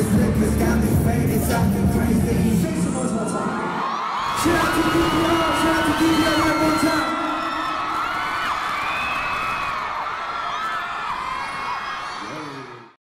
liquor's got me faded, talking crazy. Say some more time. Shout out to DPR, shout out to DPR one more time.